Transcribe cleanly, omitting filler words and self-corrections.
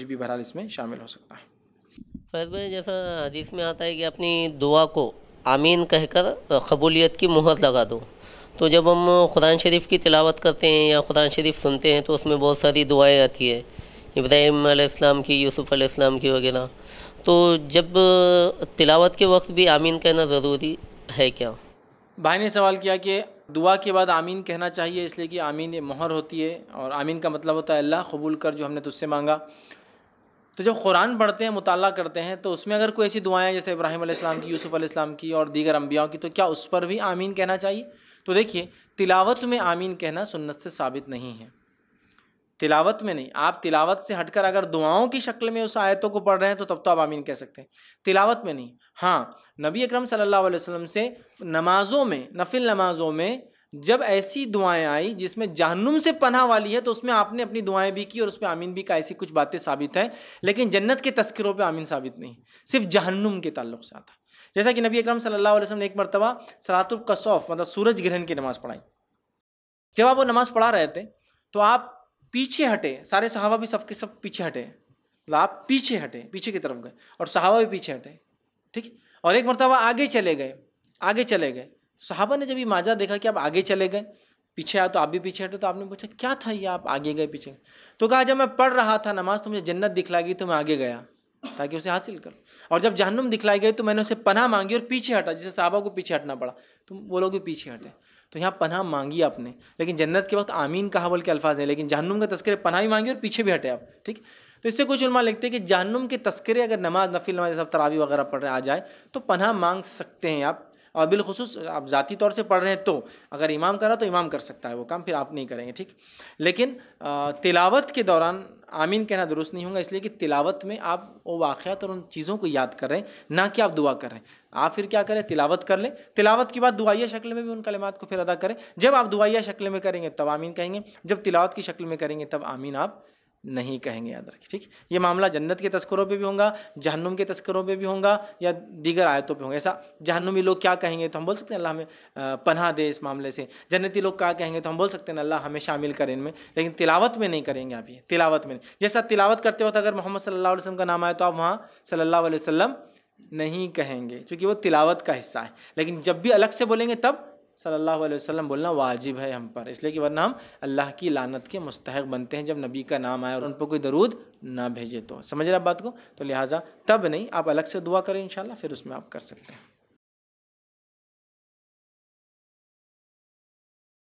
کچھ بھی بہرحال اس میں شامل ہو سکتا ہے۔ فیض بھائی، جیسا حدیث میں آتا ہے کہ اپنی دعا کو آمین کہہ کر قبولیت کی مہر لگا دو، تو جب ہم قرآن شریف کی تلاوت کرتے ہیں یا قرآن شریف سنتے ہیں تو اس میں بہت ساری دعائیں آتی ہیں، ابراہیم علیہ السلام کی، یوسف علیہ السلام کی وغیرہ، تو جب تلاوت کے وقت بھی آمین کہنا ضروری ہے کیا؟ بھائی نے سوال کیا کہ دعا کے بعد آمین کہنا چاہیے، اس لیے کہ آمین یہ مہر ہوتی ہے، اور آمین کا مطلب ہوتا ہے اللہ قبول کر جو ہم نے تجھ سے مانگا۔ تو جب قرآن پڑھتے ہیں، مطالعہ کرتے ہیں، تو اس میں اگر کوئی ایسی دعائیں جیسے ابراہیم علیہ السلام کی، یوسف علیہ السلام کی اور دیگر انبیاء کی، تو کیا اس پر بھی آمین کہنا چاہیے؟ تو دیکھیے، تلاوت میں آمین کہنا سنت سے ثابت نہیں ہے، تلاوت میں نہیں۔ آپ تلاوت سے ہٹ کر اگر دعاؤں کی شکل میں اس آیتوں کو پڑھ رہے ہیں تو آپ آمین کہہ سکتے ہیں، تلاوت میں نہیں۔ ہاں، نبی اکرم صلی اللہ علیہ وسلم سے نمازوں میں، نفل نمازوں میں جب ایسی دعائیں آئی جس میں جہنم سے پناہ والی ہے تو اس میں آپ نے اپنی دعائیں بھی کی اور اس پہ آمین بھی کا، ایسی کچھ باتیں ثابت ہیں، لیکن جنت کے تذکروں پہ آمین ثابت نہیں، صرف جہنم کے تعلق سے آتا ہے۔ جیسا کہ نبی اکرم صلی اللہ علیہ وسلم نے ایک مرتبہ صلاۃ الکسوف مطلب سورج گرہن کی نماز پڑھائی۔ جب آپ وہ نماز پڑھا رہے تھے تو آپ پیچھے ہٹے، سارے صحابہ بھی سب کے سب پیچھے ہٹے، آپ پیچھے ہٹے، پیچھے کی طرف گئے، اور صحابہ بھی پیچھے ہٹے، ٹھیک، اور ایک مرتبہ آگے چلے گئے۔ صحابہ نے جب یہ ماجرا دیکھا کہ آپ آگے چلے گئے، پیچھے آئے تو آپ بھی پیچھے ہٹے، تو آپ نے پوچھا کیا تھا یہ آپ آگے گئے پیچھے گئے؟ تو کہا جب میں پڑھ رہا تھا نماز تو مجھے جنت دکھلائی گئی تو میں آگے گیا تاکہ اسے حاصل کروں، اور جب جہنم دکھلائی گئی تو میں نے اسے پناہ مانگی اور پیچھے ہٹا، جسے صحابہ کو پیچھے ہٹنا پڑا تو وہ لوگ بھی پیچھے ہٹے۔ تو یہاں پناہ مانگی آپ نے، لیکن جنت کے وقت آمین کہا بول کے الفاظ ہیں، لیکن جہنم کا تذکرے پناہ بھی مانگی اور پیچھے بھی ہٹے آپ، ٹھیک۔ تو اس سے کچھ علماء لکھتے ہیں کہ جہنم کے تذکرے اگر نماز، نفل نماز جیسے تراویح وغیرہ پڑھ رہے آ جائے تو پناہ مانگ سکتے ہیں آپ، اور بالخصوص آپ ذاتی طور سے پڑھ رہے ہیں تو اگر امام کرا تو امام کر سکتا ہے وہ کام، پھر آپ نہیں کریں گے، ٹھیک۔ لیکن تلاوت کے دوران آمین کہنا درست نہیں ہوگا، اس لیے کہ تلاوت میں آپ وہ واقعات اور ان چیزوں کو یاد کر رہے ہیں، نہ کہ آپ دعا کر رہے ہیں۔ آپ پھر کیا کریں، تلاوت کر لیں، تلاوت کے بعد دعائیہ شکل میں بھی ان کلمات کو پھر ادا کریں۔ جب آپ دعائیہ شکل میں کریں گے تب آمین کہیں گے، جب تلاوت کی شکل میں کریں گے تب آمین آپ نہیں کہیں گے، یاد رکھیں، ٹھیک۔ یہ معاملہ جنت کے تذکروں پہ بھی ہوگا، جہنم کے تذکروں پہ بھی ہوگا، یا دیگر آیتوں پہ ہوگا۔ ایسا جہنمی لوگ کیا کہیں گے تو ہم بول سکتے ہیں اللہ ہمیں پناہ دے اس معاملے سے، جنتی لوگ کیا کہیں گے تو ہم بول سکتے ہیں اللہ ہمیں شامل کریں ان میں، لیکن تلاوت میں نہیں کریں گے آپ، یہ تلاوت میں نہیں۔ جیسا تلاوت کرتے وقت اگر محمد صلی اللہ علیہ وسلم کا نام آئے تو آپ وہاں صلی اللہ علیہ وسلم نہیں کہیں گے، کیونکہ وہ تلاوت کا حصہ ہے، لیکن جب بھی الگ سے بولیں گے تب صلی اللہ علیہ وسلم بولنا واجب ہے ہم پر، اس لیے کہ ورنہ ہم اللہ کی لعنت کے مستحق بنتے ہیں جب نبی کا نام آئے اور ان پر کوئی درود نہ بھیجے تو۔ سمجھ رہے آپ بات کو؟ تو لہٰذا تب نہیں، آپ الگ سے دعا کریں انشاءاللہ، پھر اس میں آپ کر سکتے ہیں۔